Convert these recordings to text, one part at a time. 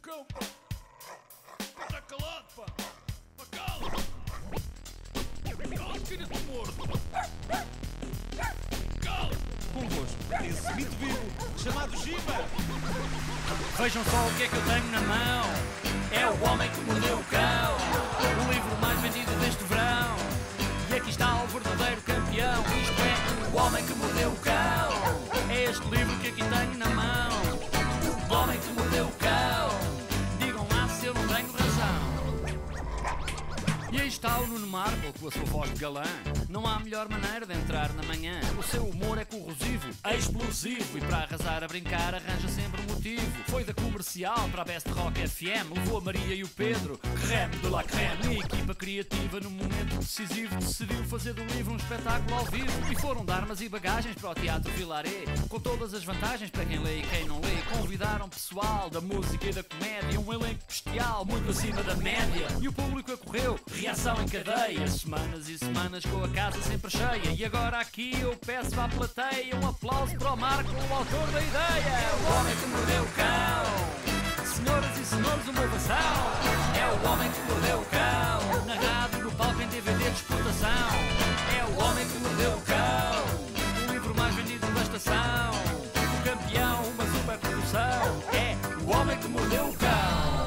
cão, pá! Pá, tá calado, pá! Pá, cala! Cala, filho-te morto! Cala! Convosco, esse mito vivo chamado Giba! Vejam só o que é que eu tenho na mão. É o homem que mordeu o cão, o livro mais vendido deste verão. E aqui está o verdadeiro campeão. Isto é o homem que mordeu o cão. É este livro que aqui tenho na mão. O homem que mordeu o cão. Digam lá se eu não tenho razão. E aí está o Nuno Marco com a sua voz de galã. Não há melhor maneira de entrar na manhã. O seu humor é corrosivo, é explosivo. E para arrasar a brincar arranja sempre um motivo. Foi da comercial para a Best Rock FM. Levou a Maria e o Pedro, creme de la creme. E a equipa criativa no momento decisivo decidiu fazer do livro um espetáculo ao vivo. E foram de armas e bagagens para o Teatro Vilaré, com todas as vantagens para quem lê e quem não lê. Convidaram pessoal da música e da comédia, um elenco bestial muito acima da média. E o público acorreu, reação em cadeia, semanas e semanas com a casa sempre cheia. E agora aqui eu peço à plateia um aplauso para o Marco, o autor da ideia. O homem que mordeu o cão. Senhoras e senhores, uma ovação. É o homem que mordeu o cão. Na rádio, no palco, em DVD de exportação. É o homem que mordeu o cão. O livro mais vendido da estação. O campeão, uma super produção. É o homem que mordeu o cão.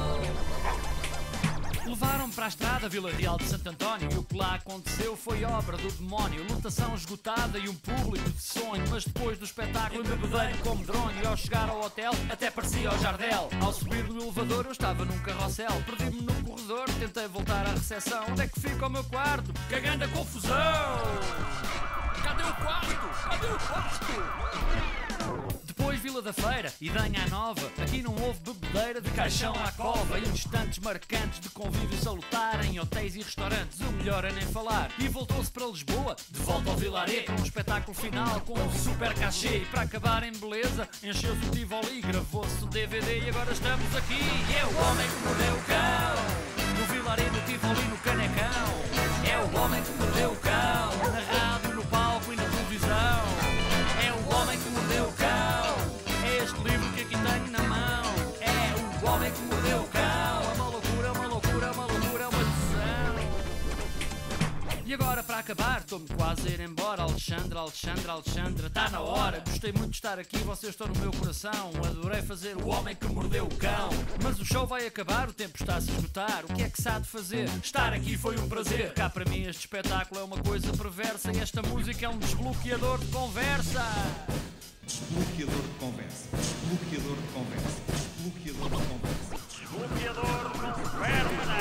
Levaram-me para a estrada Vila Real de Santo António. E o que lá aconteceu foi obra do demónio. Lotação esgotada e um público de sonho. Mas depois do espetáculo embebedeiro como drone. E ao chegar ao hotel até parecia o Jardel. Ao subir no elevador eu estava num carrossel. Perdi-me no corredor, tentei voltar à recepção. Onde é que fica o meu quarto? Cagando a confusão! Cadê o quarto? Cadê o quarto? Depois Vila da Feira e Danha à Nova. Aqui não houve bebedeira de caixão à cova. E instantes marcantes de convívio salutar em hotéis e restaurantes, o melhor é nem falar. E voltou-se para Lisboa, de volta ao Vilaré, para um espetáculo final com um super cachê. E para acabar em beleza, encheu-se o Tivoli, gravou-se o DVD e agora estamos aqui. E é o homem que mordeu o cão. No Vilaré, no Tivoli, no Canecão. É o homem que mordeu o cão. Na rádio, no palco e na televisão. É o homem que mordeu o cão. É este livro que aqui tenho na mão. É o homem que mordeu o cão. É uma loucura, é uma loucura, é uma loucura, é uma decisão. E agora para acabar, estou-me quase a ir embora. Alexandra, está na hora. Gostei muito de estar aqui, vocês estão no meu coração. Adorei fazer o homem que mordeu o cão. Mas o show vai acabar, o tempo está-se a esgotar. O que é que se há de fazer? Estar aqui foi um prazer. Cá para mim este espetáculo é uma coisa perversa. E esta música é um desbloqueador de conversa. Desbloqueador de conversa. Desbloqueador de conversa. Desbloqueador de conversa. Desbloqueador de conversa.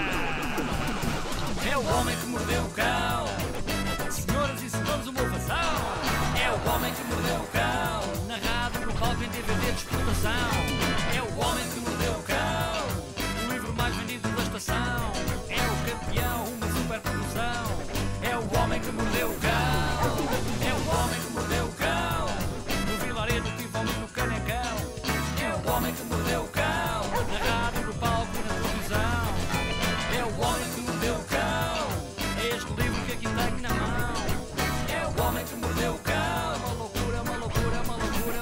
É o homem que mordeu o cão. Senhoras e senhores, uma ovação. É o homem que mordeu o cão. Na rádio, no palco, em DVD de exportação. É o homem que mordeu o cão. O livro mais vendido da estação. É o campeão, uma super produção. É o homem que mordeu o cão. É o homem que mordeu o cão. No Vilaré, no Tivoli, no Canecão. É o homem que mordeu o cão. Na rádio, no palco e na televisão. É o homem que mordeu o cão. É este livro que aqui tenho na mão. É o homem que mordeu o cão. Uma loucura, uma loucura, uma loucura,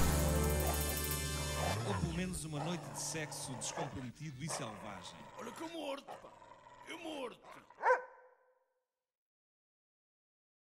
uma... Ou pelo menos uma noite de sexo descomprometido e selvagem. Olha que eu morto, pá! Eu morto!